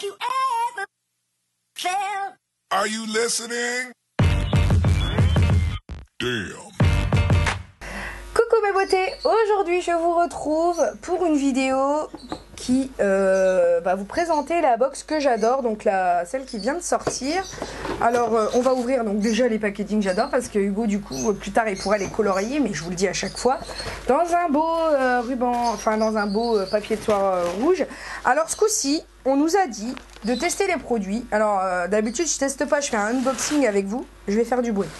like you ever felt. Are you listening? Damn. Coucou mes beautés, aujourd'hui je vous retrouve pour une vidéo qui va vous présenter la box que j'adore, donc celle qui vient de sortir. Alors on va ouvrir donc déjà les packaging, j'adore parce que Hugo du coup plus tard il pourra les colorier, mais je vous le dis à chaque fois, dans un beau ruban, enfin dans un beau papier de soie rouge. Alors ce coup-ci on nous a dit de tester les produits. Alors d'habitude je teste pas, je fais un unboxing avec vous, je vais faire du bruit.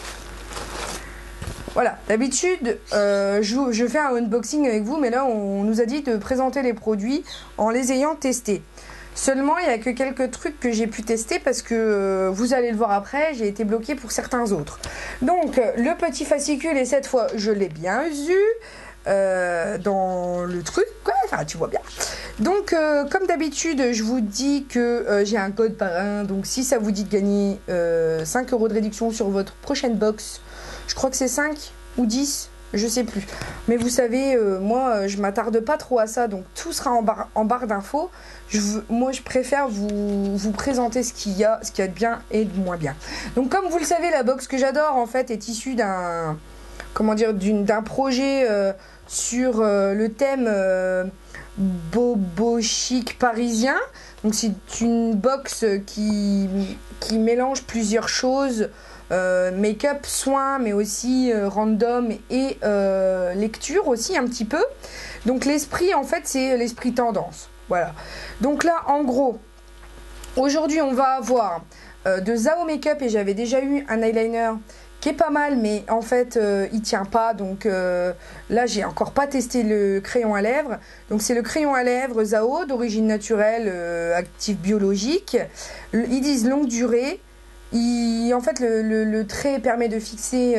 Voilà, d'habitude, je fais un unboxing avec vous, mais là, on nous a dit de présenter les produits en les ayant testés. Seulement, il n'y a que quelques trucs que j'ai pu tester parce que, vous allez le voir après, j'ai été bloquée pour certains autres. Donc, le petit fascicule, et cette fois, je l'ai bien eu dans le truc, quoi. Enfin, tu vois bien. Donc, comme d'habitude, je vous dis que j'ai un code parrain, donc si ça vous dit de gagner 5 € de réduction sur votre prochaine box, je crois que c'est 5 ou 10, je sais plus. Mais vous savez, moi, je m'attarde pas trop à ça, donc tout sera en barre d'infos. Moi, je préfère vous présenter ce qu'il y a de bien et de moins bien. Donc, comme vous le savez, la box que j'adore, en fait, est issue d'un projet sur le thème bobo chic parisien. Donc, c'est une box qui mélange plusieurs choses. Make-up, soins, mais aussi random et lecture aussi un petit peu. Donc l'esprit en fait c'est l'esprit tendance. Voilà. Donc là en gros, aujourd'hui on va avoir de Zao Make-up, et j'avais déjà eu un eyeliner qui est pas mal, mais en fait il tient pas. Donc là j'ai encore pas testé le crayon à lèvres. Donc c'est le crayon à lèvres Zao d'origine naturelle, actif biologique. Ils disent longue durée. En fait, le trait permet de fixer,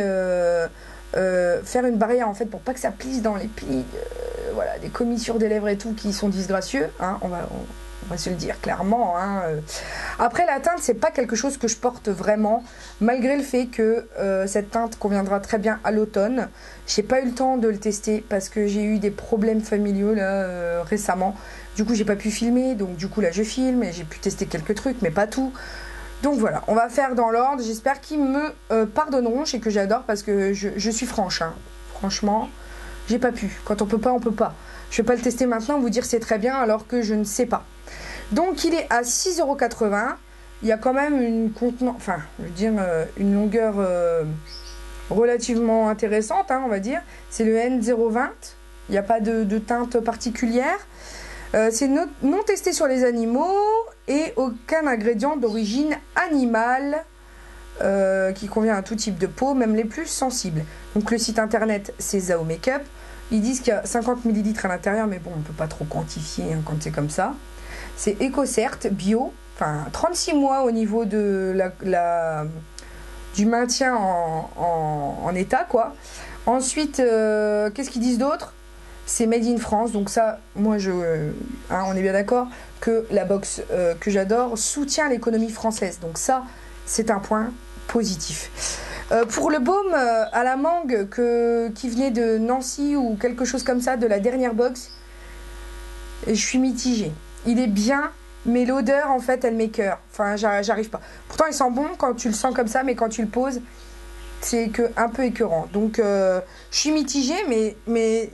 faire une barrière en fait pour pas que ça plisse dans les plis, voilà, des commissures des lèvres et tout qui sont disgracieux. Hein, on va se le dire clairement. Hein. Après, la teinte, c'est pas quelque chose que je porte vraiment, malgré le fait que cette teinte conviendra très bien à l'automne. J'ai pas eu le temps de le tester parce que j'ai eu des problèmes familiaux là récemment. Du coup, j'ai pas pu filmer, donc du coup là, je filme et j'ai pu tester quelques trucs, mais pas tout. Donc voilà, on va faire dans l'ordre. J'espère qu'ils me pardonneront. Je sais que j'adore parce que je suis franche. Hein. Franchement, j'ai pas pu. Quand on peut pas, on peut pas. Je vais pas le tester maintenant, vous dire c'est très bien alors que je ne sais pas. Donc il est à 6,80 €. Il y a quand même une contenance, enfin, je veux dire, une longueur relativement intéressante, hein, on va dire. C'est le N020. Il n'y a pas de teinte particulière. C'est non testé sur les animaux et aucun ingrédient d'origine animale qui convient à tout type de peau, même les plus sensibles. Donc le site internet c'est Zao Make-up. Ils disent qu'il y a 50 ml à l'intérieur, mais bon, on ne peut pas trop quantifier hein, quand c'est comme ça. C'est EcoCert, bio, enfin 36 mois au niveau de du maintien en état, quoi. Ensuite, qu'est-ce qu'ils disent d'autre ? C'est made in France, donc ça, moi, on est bien d'accord que la box que j'adore soutient l'économie française. Donc ça, c'est un point positif. Pour le baume à la mangue qui venait de Nancy ou quelque chose comme ça, de la dernière box, je suis mitigée. Il est bien, mais l'odeur, en fait, elle m'écœure. Enfin, j'arrive pas. Pourtant, il sent bon quand tu le sens comme ça, mais quand tu le poses, c'est un peu écœurant. Donc, je suis mitigée, mais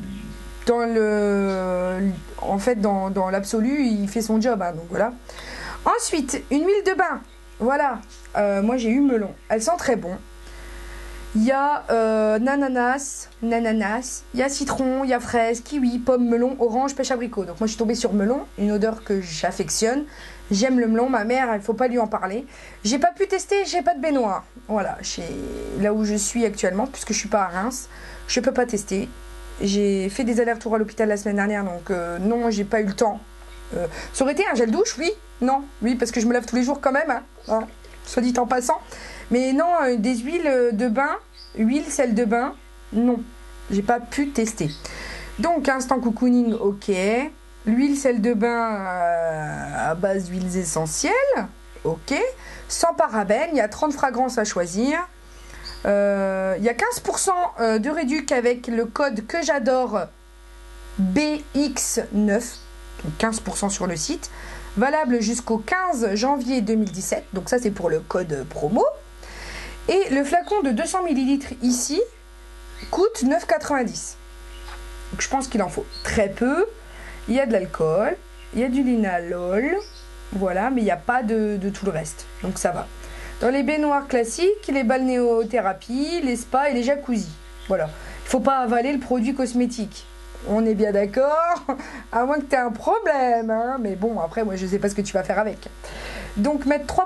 dans l'absolu, il fait son job. Hein, donc voilà. Ensuite, une huile de bain. Voilà. Moi, j'ai eu melon. Elle sent très bon. Il y a nananas, il y a citron, il y a fraise, kiwi, pomme, melon, orange, pêche abricot. Donc moi, je suis tombée sur melon, une odeur que j'affectionne. J'aime le melon. Ma mère, il faut pas lui en parler. J'ai pas pu tester, j'ai pas de baignoire. Voilà, là où je suis actuellement, puisque je suis pas à Reims, je peux pas tester. J'ai fait des allers-retours à l'hôpital la semaine dernière, donc non, j'ai pas eu le temps. Ça aurait été un gel douche, oui, non, oui, parce que je me lave tous les jours quand même, hein, soit dit en passant. Mais non, des huiles de bain, sel de bain, non, j'ai pas pu tester. Donc, instant cocooning, ok. L'huile, sel de bain à base d'huiles essentielles, ok. Sans parabènes, il y a 30 fragrances à choisir. Il y a 15% de réduc avec le code que j'adore BX9, donc 15% sur le site. valable jusqu'au 15 janvier 2017. Donc ça, c'est pour le code promo. Et le flacon de 200 ml ici coûte 9,90. Donc je pense qu'il en faut très peu. Il y a de l'alcool, il y a du linalol, voilà, mais il n'y a pas de tout le reste. Donc ça va. Dans les baignoires classiques, les balnéothérapies, les spas et les jacuzzis. Voilà. Il ne faut pas avaler le produit cosmétique. On est bien d'accord, à moins que tu aies un problème. Hein. Mais bon, après, moi, je ne sais pas ce que tu vas faire avec. Donc, mettre 3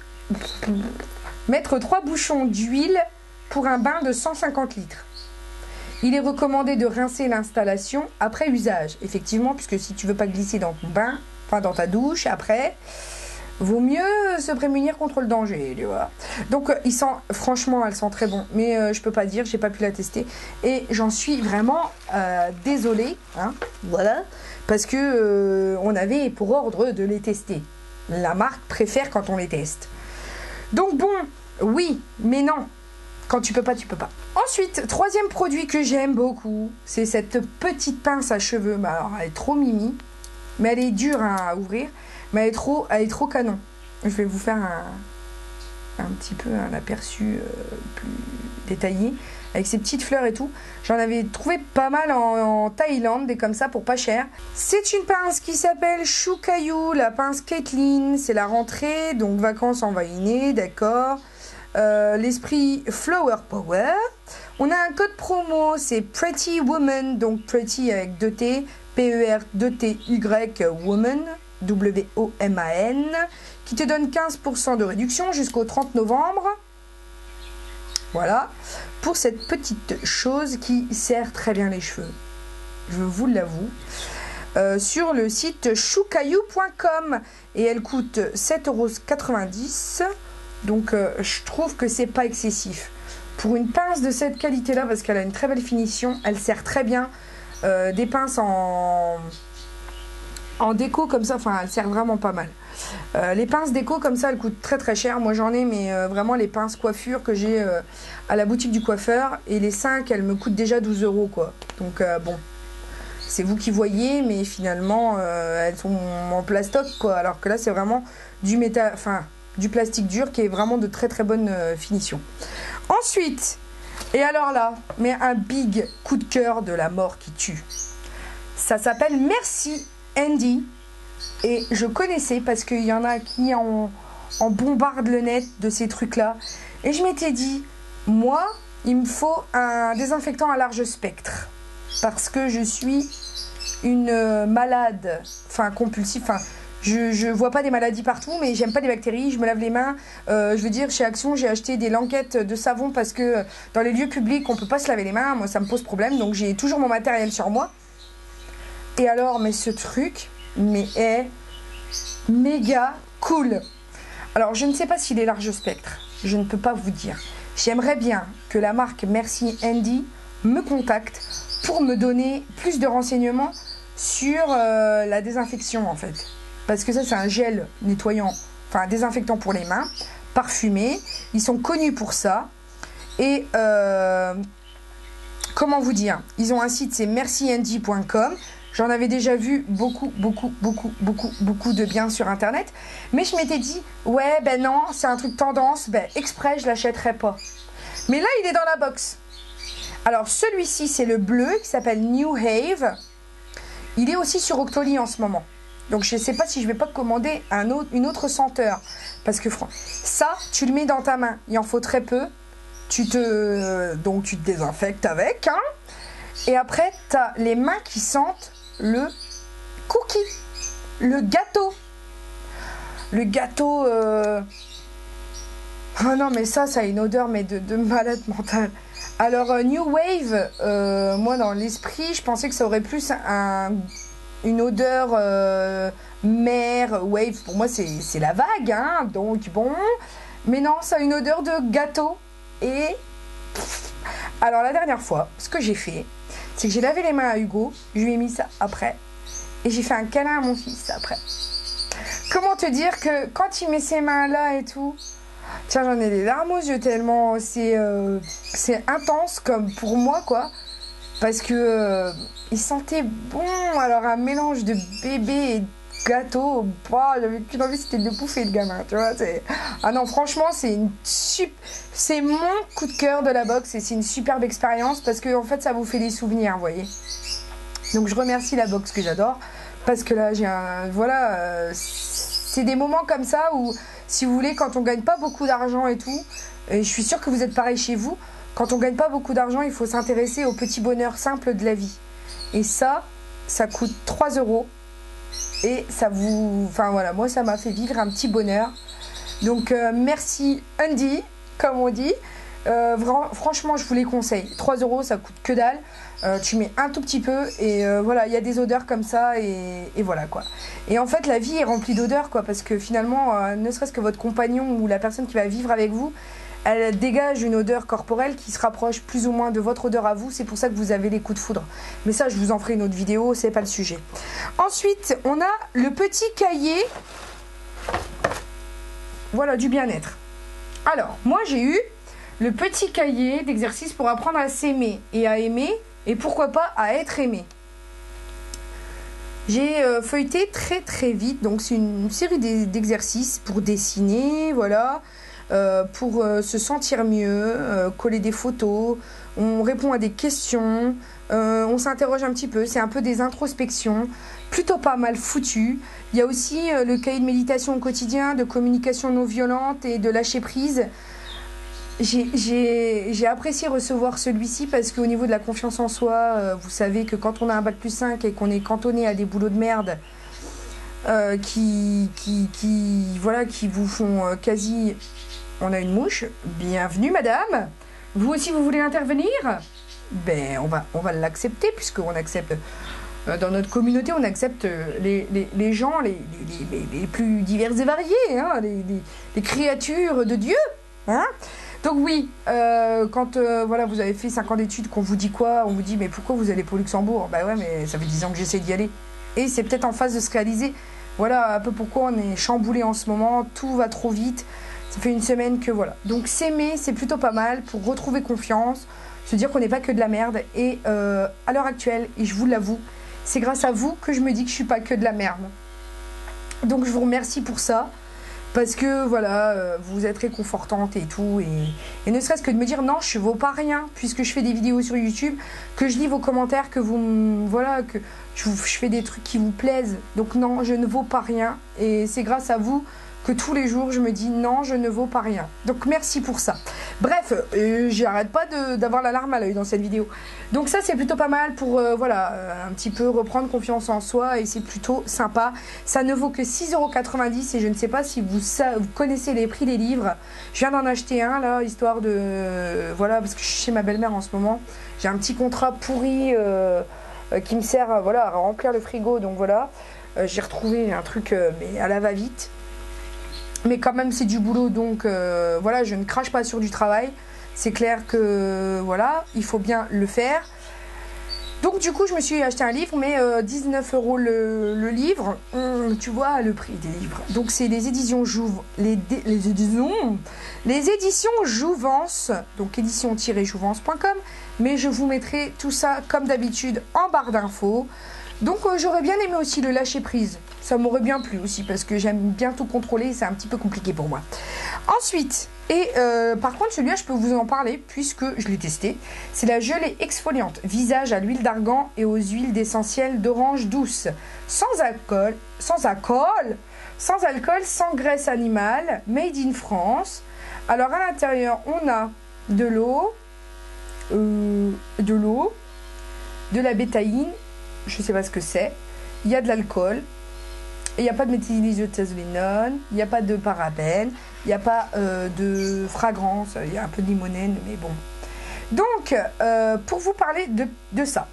bouchons d'huile pour un bain de 150 litres. Il est recommandé de rincer l'installation après usage. Effectivement, puisque si tu ne veux pas glisser dans ton bain, enfin dans ta douche, après, vaut mieux se prémunir contre le danger, tu vois. Donc, franchement, elle sent très bon. Mais je peux pas dire, j'ai pas pu la tester. Et j'en suis vraiment désolée. Hein, voilà. Parce que on avait pour ordre de les tester. La marque préfère quand on les teste. Donc bon, oui, mais non. Quand tu peux pas, tu peux pas. Ensuite, troisième produit que j'aime beaucoup, c'est cette petite pince à cheveux. Bah, alors, elle est trop mimi, mais elle est dure à ouvrir. Mais elle est trop canon. Je vais vous faire un petit peu un aperçu plus détaillé. Avec ces petites fleurs et tout. J'en avais trouvé pas mal en Thaïlande, des comme ça pour pas cher. C'est une pince qui s'appelle Shukayu, la pince Caitlin. C'est la rentrée, donc vacances envahines, d'accord. L'esprit Flower Power. On a un code promo, c'est Pretty Woman, donc Pretty avec 2T, P-E-R-2-T-Y Woman. W-O-M-A-N, qui te donne 15% de réduction jusqu'au 30 novembre. Voilà, pour cette petite chose qui sert très bien les cheveux. Je vous l'avoue. Sur le site shukayu.com et elle coûte 7,90 €. Donc je trouve que c'est pas excessif. Pour une pince de cette qualité-là, parce qu'elle a une très belle finition, elle sert très bien. Des pinces en déco comme ça, enfin elle sert vraiment pas mal. Les pinces déco comme ça, elles coûtent très très cher. Moi j'en ai, mais vraiment les pinces coiffure que j'ai à la boutique du coiffeur. Et les 5, elles me coûtent déjà 12 € quoi. Donc bon, c'est vous qui voyez, mais finalement elles sont en plastoc quoi. Alors que là c'est vraiment du métal, enfin du plastique dur qui est vraiment de très très bonne finition. Ensuite, et alors là, mais un big coup de cœur de la mort qui tue. Ça s'appelle Merci Andy, et je connaissais parce qu'il y en a qui en bombardent le net de ces trucs-là. Et je m'étais dit, moi, il me faut un désinfectant à large spectre. Parce que je suis une malade, enfin compulsive, enfin je vois pas des maladies partout, mais j'aime pas des bactéries, je me lave les mains. Je veux dire, chez Action, j'ai acheté des languettes de savon parce que dans les lieux publics, on peut pas se laver les mains. Moi, ça me pose problème, donc j'ai toujours mon matériel sur moi. Et alors, mais ce truc, mais est méga cool. Alors, je ne sais pas s'il est large spectre. Je ne peux pas vous dire. J'aimerais bien que la marque Merci Andy me contacte pour me donner plus de renseignements sur la désinfection, en fait. Parce que ça, c'est un gel nettoyant, enfin, désinfectant pour les mains, parfumé. Ils sont connus pour ça. Et comment vous dire? Ils ont un site, c'est mercyandy.com. J'en avais déjà vu beaucoup de bien sur internet. Mais je m'étais dit, ouais, ben non, c'est un truc tendance, ben exprès, je l'achèterai pas. Mais là, il est dans la box. Alors, celui-ci, c'est le bleu qui s'appelle New Have. Il est aussi sur Octoly en ce moment. Donc, je ne sais pas si je vais pas commander une autre senteur. Parce que ça, tu le mets dans ta main. Il en faut très peu. Donc, tu te désinfectes avec. Hein. Et après, tu as les mains qui sentent le cookie, le gâteau. Le gâteau... Oh non, mais ça a une odeur mais de malade mentale. Alors, New Wave, moi, dans l'esprit, je pensais que ça aurait plus une odeur mer, wave. Pour moi, c'est la vague, hein, donc bon. Mais non, ça a une odeur de gâteau. Et... Alors, la dernière fois, ce que j'ai fait, c'est que j'ai lavé les mains à Hugo, je lui ai mis ça après, et j'ai fait un câlin à mon fils après. Comment te dire que quand il met ses mains là et tout, tiens, j'en ai des larmes aux yeux tellement c'est intense comme pour moi quoi, parce que il sentait bon, alors un mélange de bébé et gâteau, bah, j'avais qu'une envie, c'était de le bouffer, le gamin, tu vois. Ah non, franchement, c'est mon coup de cœur de la boxe et c'est une superbe expérience parce que, en fait, ça vous fait des souvenirs, vous voyez. Donc, je remercie la boxe que j'adore parce que là, voilà, c'est des moments comme ça où, si vous voulez, quand on gagne pas beaucoup d'argent et tout, et je suis sûre que vous êtes pareil chez vous, quand on gagne pas beaucoup d'argent, il faut s'intéresser aux petits bonheurs simples de la vie. Et ça coûte 3 € et ça vous... Enfin voilà, moi ça m'a fait vivre un petit bonheur. Donc merci Andy, comme on dit. Franchement, je vous les conseille. 3 € ça coûte que dalle. Tu mets un tout petit peu et voilà, il y a des odeurs comme ça et voilà quoi. Et en fait, la vie est remplie d'odeurs quoi, parce que finalement, ne serait-ce que votre compagnon ou la personne qui va vivre avec vous, elle dégage une odeur corporelle qui se rapproche plus ou moins de votre odeur à vous. C'est pour ça que vous avez les coups de foudre. Mais ça, je vous en ferai une autre vidéo, c'est pas le sujet. Ensuite, on a le petit cahier. Voilà, du bien-être. Alors, moi, j'ai eu le petit cahier d'exercices pour apprendre à s'aimer et à aimer, et pourquoi pas à être aimé. J'ai feuilleté très très vite, donc c'est une série d'exercices pour dessiner, voilà, pour se sentir mieux, coller des photos, on répond à des questions, on s'interroge un petit peu, c'est un peu des introspections, plutôt pas mal foutu. Il y a aussi le cahier de méditation au quotidien, de communication non violente et de lâcher prise. J'ai apprécié recevoir celui-ci parce qu'au niveau de la confiance en soi, vous savez que quand on a un bac+5 et qu'on est cantonné à des boulots de merde qui vous font quasi... On a une mouche. Bienvenue madame. Vous aussi vous voulez intervenir? Ben on va l'accepter puisqu'on accepte... Dans notre communauté, on accepte les gens les plus divers et variés, hein, les créatures de Dieu. Hein. Donc oui, quand voilà, vous avez fait 5 ans d'études, qu'on vous dit quoi? On vous dit mais pourquoi vous allez pour Luxembourg? Bah ouais, mais ça fait 10 ans que j'essaie d'y aller. Et c'est peut-être en phase de se réaliser. Voilà un peu pourquoi on est chamboulé en ce moment, tout va trop vite. Ça fait une semaine que voilà. Donc s'aimer, c'est plutôt pas mal pour retrouver confiance, se dire qu'on n'est pas que de la merde. Et à l'heure actuelle, et je vous l'avoue, c'est grâce à vous que je me dis que je suis pas que de la merde. Donc je vous remercie pour ça. Parce que voilà, vous êtes réconfortante et tout. Et ne serait-ce que de me dire non, je ne vaux pas rien. Puisque je fais des vidéos sur YouTube, que je lis vos commentaires, que voilà, que je fais des trucs qui vous plaisent. Donc non, je ne vaux pas rien. Et c'est grâce à vous que tous les jours je me dis non, je ne vaux pas rien. Donc merci pour ça. Bref, j'arrête pas d'avoir la larme à l'œil dans cette vidéo. Donc ça c'est plutôt pas mal pour voilà, un petit peu reprendre confiance en soi et c'est plutôt sympa. Ça ne vaut que 6,90 € et je ne sais pas si vous connaissez les prix des livres. Je viens d'en acheter un là, histoire de... voilà, parce que je suis chez ma belle-mère en ce moment. J'ai un petit contrat pourri qui me sert voilà, à remplir le frigo. Donc voilà, j'ai retrouvé un truc mais à la va-vite. Mais quand même c'est du boulot, donc voilà, je ne crache pas sur du travail. C'est clair que voilà, il faut bien le faire. Donc du coup je me suis acheté un livre, mais 19 € le livre. Tu vois le prix des livres. Donc c'est les éditions les éditions Jouvence, donc édition-jouvence.com. Mais je vous mettrai tout ça comme d'habitude en barre d'infos. Donc j'aurais bien aimé aussi le lâcher prise. Ça m'aurait bien plu aussi parce que j'aime bien tout contrôler. C'est un petit peu compliqué pour moi. Ensuite, par contre celui-là je peux vous en parler puisque je l'ai testé. C'est la gelée exfoliante visage à l'huile d'argan et aux huiles d'essentiel d'orange douce. Sans alcool, sans graisse animale, made in France. Alors à l'intérieur on a de l'eau, de la bétaïne. Je ne sais pas ce que c'est. Il y a de l'alcool. Il n'y a pas de méthylisotazolínone. Il n'y a pas de parabènes. Il n'y a pas de fragrance. Il y a un peu de limonène, mais bon. Donc, pour vous parler de ça.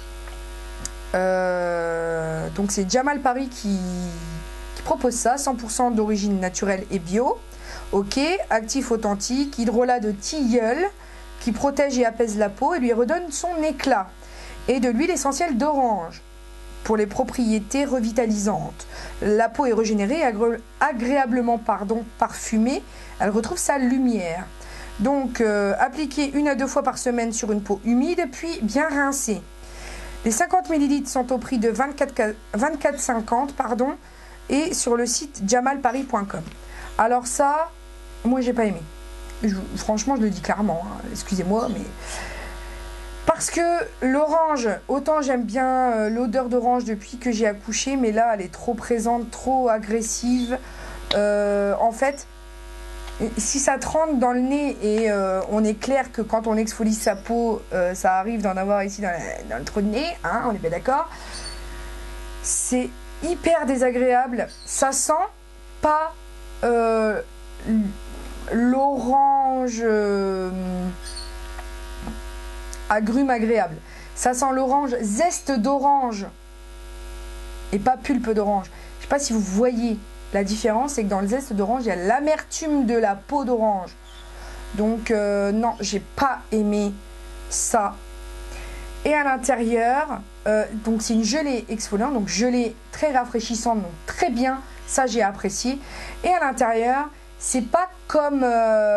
Donc, c'est Jamal Paris qui propose ça. 100% d'origine naturelle et bio. Ok. Actif authentique. Hydrolat de tilleul qui protège et apaise la peau et lui redonne son éclat. Et de l'huile essentielle d'orange pour les propriétés revitalisantes. La peau est régénérée et agréablement parfumée. Elle retrouve sa lumière. Donc, appliquez 1 à 2 fois par semaine sur une peau humide, puis bien rincée. Les 50 ml sont au prix de 24,50 €, et sur le site jamalparis.com. Alors ça, moi j'ai pas aimé. Franchement, je le dis clairement, hein, excusez-moi, mais... Parce que l'orange, autant j'aime bien l'odeur d'orange depuis que j'ai accouché, mais là elle est trop présente, trop agressive. En fait, si ça te rentre dans le nez et on est clair que quand on exfolie sa peau, ça arrive d'en avoir ici dans le trou de nez, hein, on est bien d'accord. C'est hyper désagréable. Ça sent pas l'orange agrume agréable. Ça sent l'orange, zeste d'orange et pas pulpe d'orange. Je sais pas si vous voyez la différence, c'est que dans le zeste d'orange, il y a l'amertume de la peau d'orange. Donc non, j'ai pas aimé ça. Et à l'intérieur, donc c'est une gelée exfoliante, donc gelée très rafraîchissante, donc très bien, ça j'ai apprécié. Et à l'intérieur, c'est pas comme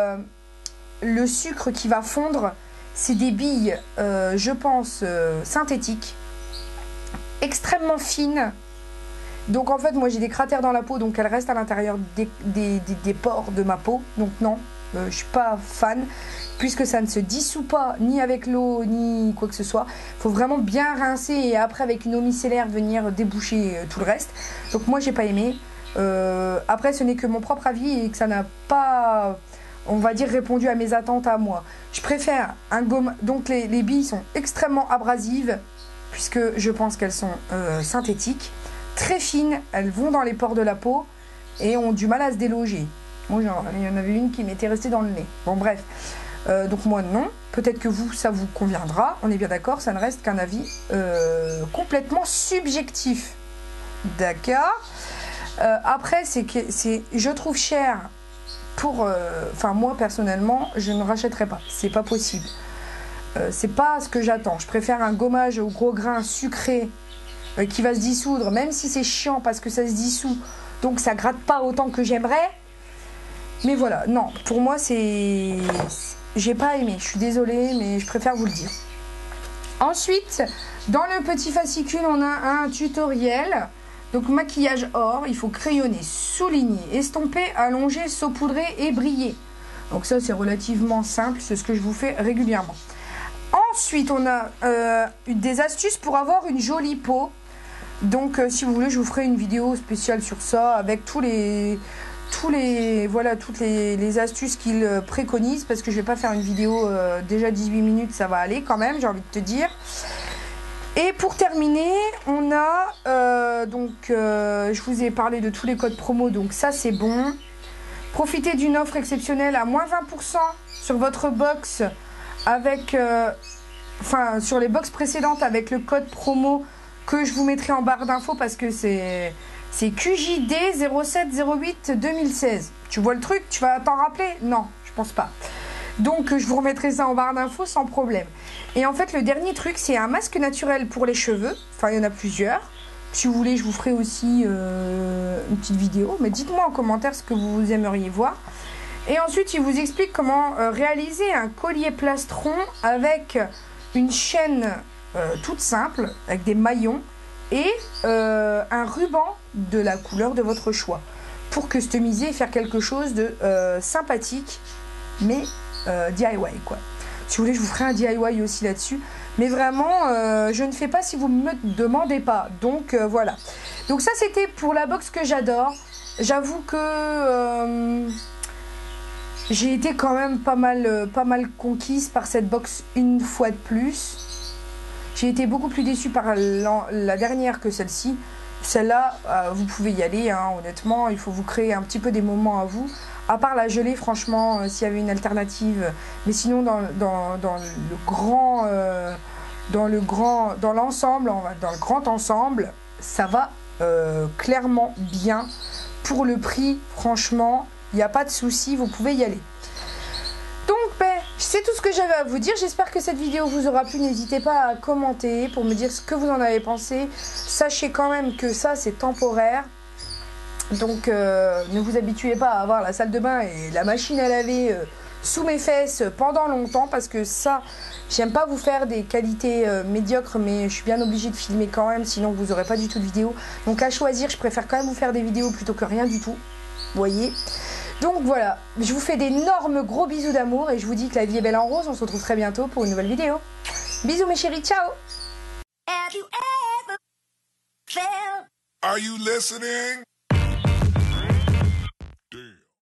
le sucre qui va fondre. C'est des billes, je pense, synthétiques, extrêmement fines. Donc en fait, moi j'ai des cratères dans la peau, donc elles restent à l'intérieur des pores de ma peau. Donc non, je suis pas fan, puisque ça ne se dissout pas, ni avec l'eau, ni quoi que ce soit. Il faut vraiment bien rincer et après avec une eau micellaire venir déboucher tout le reste. Donc moi j'ai pas aimé. Après ce n'est que mon propre avis et que ça n'a pas... on va dire répondu à mes attentes à moi. Je préfère un gomme. Donc les billes sont extrêmement abrasives puisque je pense qu'elles sont synthétiques, très fines, elles vont dans les pores de la peau et ont du mal à se déloger. Moi, il y en avait une qui m'était restée dans le nez. Bon bref, donc moi non. Peut-être que vous, ça vous conviendra. On est bien d'accord, ça ne reste qu'un avis complètement subjectif. D'accord. Après, je trouve cher. Enfin moi personnellement je ne rachèterai pas, c'est pas possible, c'est pas ce que j'attends. Je préfère un gommage au gros grain sucré qui va se dissoudre, même si c'est chiant parce que ça se dissout, donc ça gratte pas autant que j'aimerais. Mais voilà, non, pour moi j'ai pas aimé, je suis désolée, mais je préfère vous le dire. Ensuite, dans le petit fascicule, on a un tutoriel. Donc maquillage or, il faut crayonner, souligner, estomper, allonger, saupoudrer et briller. Donc ça c'est relativement simple, c'est ce que je vous fais régulièrement. Ensuite on a des astuces pour avoir une jolie peau. Donc si vous voulez je vous ferai une vidéo spéciale sur ça avec toutes les astuces qu'il préconise, parce que je vais pas faire une vidéo déjà 18 minutes, ça va aller quand même, j'ai envie de te dire. Et pour terminer, on a, je vous ai parlé de tous les codes promo, donc ça c'est bon. Profitez d'une offre exceptionnelle à moins 20% sur votre box avec, sur les box précédentes avec le code promo que je vous mettrai en barre d'infos parce que c'est QJD 0708 2016. Tu vois le truc? Tu vas t'en rappeler? Non, je pense pas. Donc je vous remettrai ça en barre d'infos sans problème. Et en fait le dernier truc c'est un masque naturel pour les cheveux. Enfin il y en a plusieurs. Si vous voulez je vous ferai aussi une petite vidéo. Mais dites-moi en commentaire ce que vous aimeriez voir. Et ensuite il vous explique comment réaliser un collier plastron avec une chaîne toute simple. Avec des maillons. Et un ruban de la couleur de votre choix. Pour customiser et faire quelque chose de sympathique. Mais DIY quoi. Si vous voulez je vous ferai un DIY aussi là-dessus, mais vraiment je ne fais pas si vous me demandez pas, donc voilà. Donc ça c'était pour la box que j'adore. J'avoue que j'ai été quand même pas mal conquise par cette box une fois de plus. J'ai été beaucoup plus déçue par la dernière que celle-ci. Celle-là, vous pouvez y aller, hein, honnêtement, il faut vous créer un petit peu des moments à vous. À part la gelée, franchement, s'il y avait une alternative. Mais sinon, dans l'ensemble, dans le grand ensemble, ça va clairement bien. Pour le prix, franchement, il n'y a pas de souci, vous pouvez y aller. Donc, c'est tout ce que j'avais à vous dire. J'espère que cette vidéo vous aura plu. N'hésitez pas à commenter pour me dire ce que vous en avez pensé. Sachez quand même que ça, c'est temporaire. Donc, ne vous habituez pas à avoir la salle de bain et la machine à laver sous mes fesses pendant longtemps parce que ça, j'aime pas vous faire des qualités médiocres, mais je suis bien obligée de filmer quand même, sinon vous aurez pas du tout de vidéo. Donc à choisir, je préfère quand même vous faire des vidéos plutôt que rien du tout. Vous voyez. Donc voilà, je vous fais d'énormes gros bisous d'amour et je vous dis que la vie est belle en rose. On se retrouve très bientôt pour une nouvelle vidéo. Bisous mes chéris, ciao. Have you ever felt Are you listening?